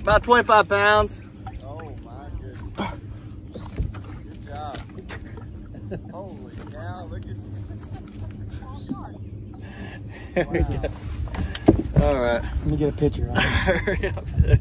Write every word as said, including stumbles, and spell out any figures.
About twenty-five pounds. Oh my goodness. Good job. Holy cow, look at There we go. All right. Let me get a picture of it. Hurry up.